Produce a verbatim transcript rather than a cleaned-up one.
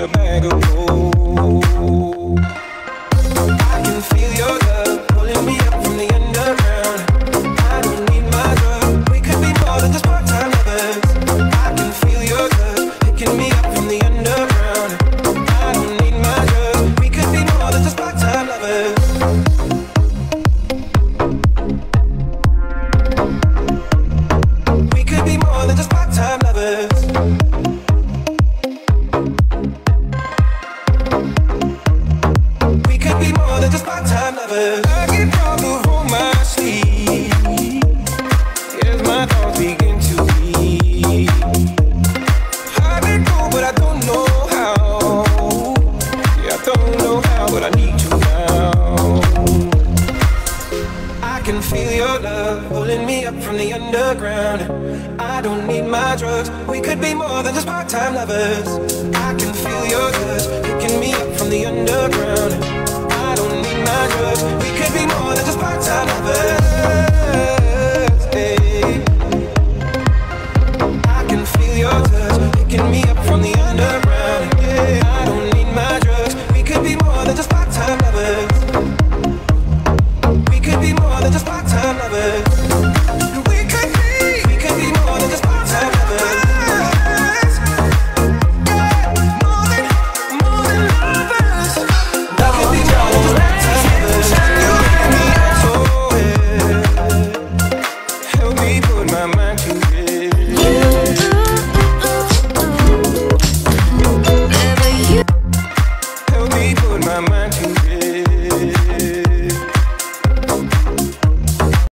a bag of gold. I can feel your love pulling me up from the underground. I don't need my drug. We could be more than just part-time lovers. I can feel your love picking me up from the underground. I don't need my drug. We could be more than just part-time lovers. We could be more than just part-time lovers. We could be more than just part-time lovers. I get problems on my sleeve as my thoughts begin to leave. I let go, but I don't know how. Yeah, I don't know how, but I need to now. I can feel your love pulling me up from the underground. I don't need my drugs. We could be more than just part-time lovers. I can feel your touch picking me up from the underground. I don't need my drugs. We could be more than just part-time lovers. Hey. I can feel your touch picking me up